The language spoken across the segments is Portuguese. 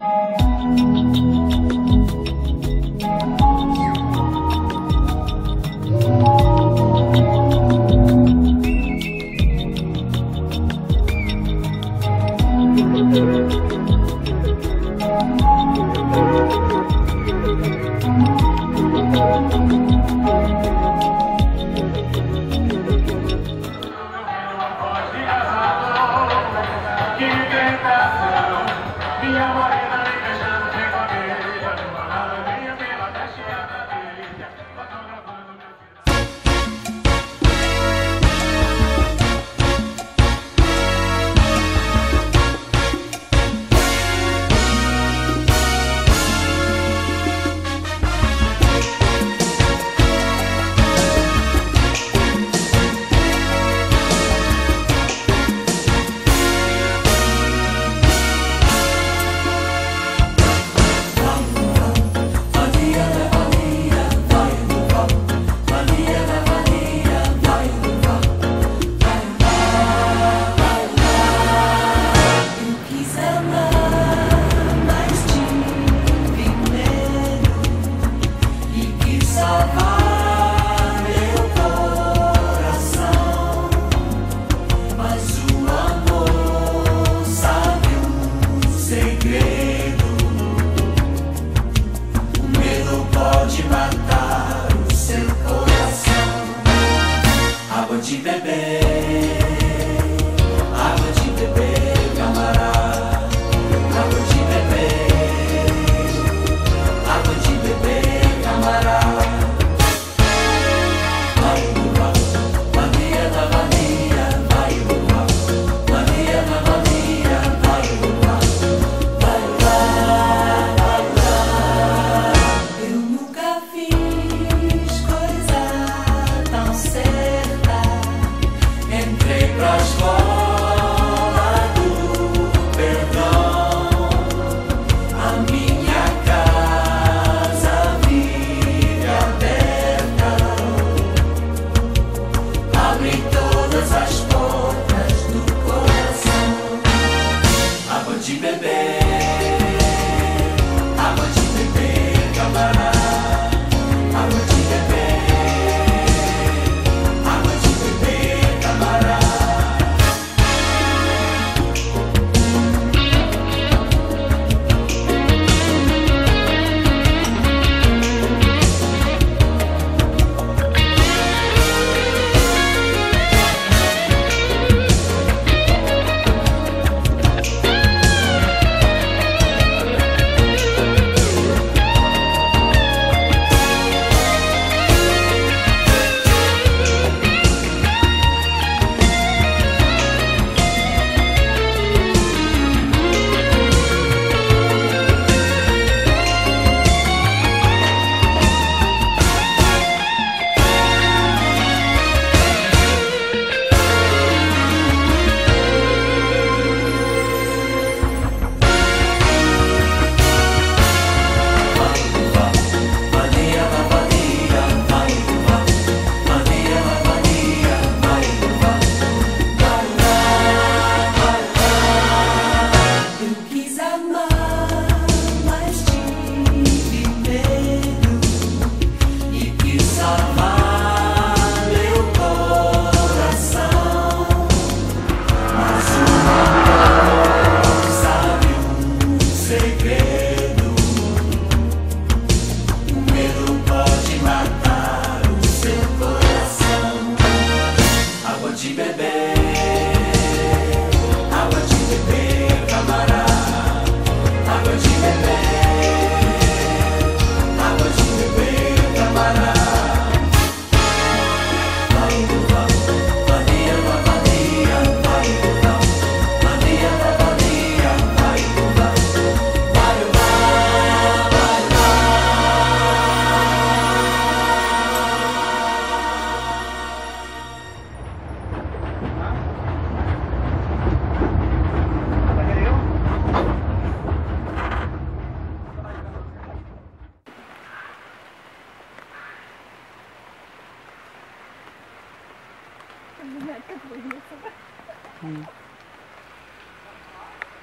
Ini tak boleh. Kita tak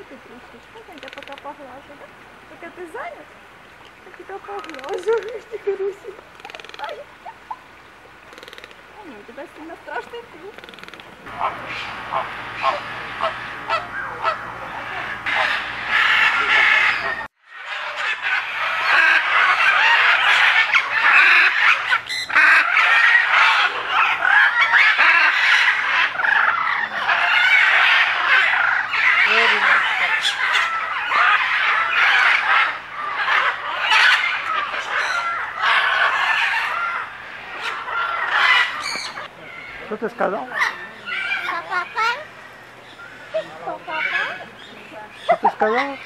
muito triste. Mas ainda para cá para a relógio, né? Porque a tesoura aqui está para a relógio. Este caroço. Ai. Ai, não tivesse na trás de tudo. ¿Tú te escaló? Papá. Papá. ¿Tú te escaló?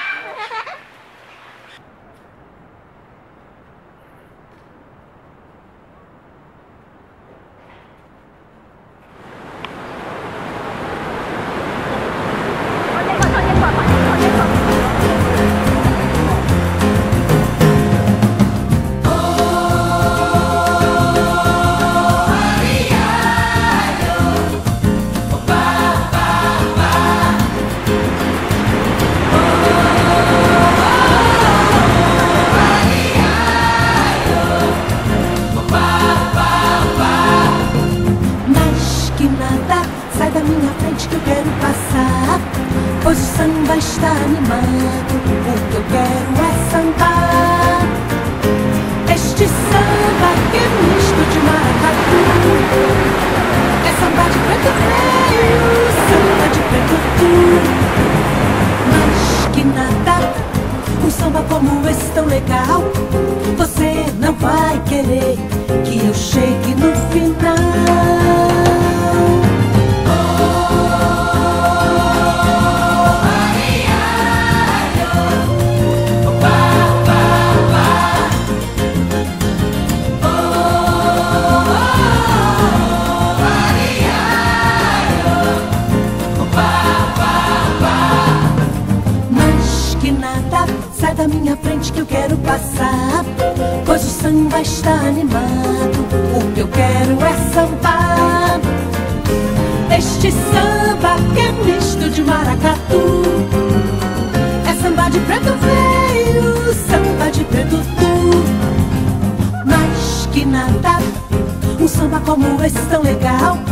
Sai da minha frente que eu quero passar, pois o samba está animado. O que eu quero é sambar. Este samba que é misto de maracatu. É samba de preto velho, samba de preto tu. Mas que nada, um samba como esse tão legal, você não vai querer que eu chegue no final. Sai da minha frente que eu quero passar, pois o samba está animado. O que eu quero é sambar. Este samba que é misto de maracatu. É samba de preto velho, samba de preto tu. Mas que nada, um samba como esse tão legal,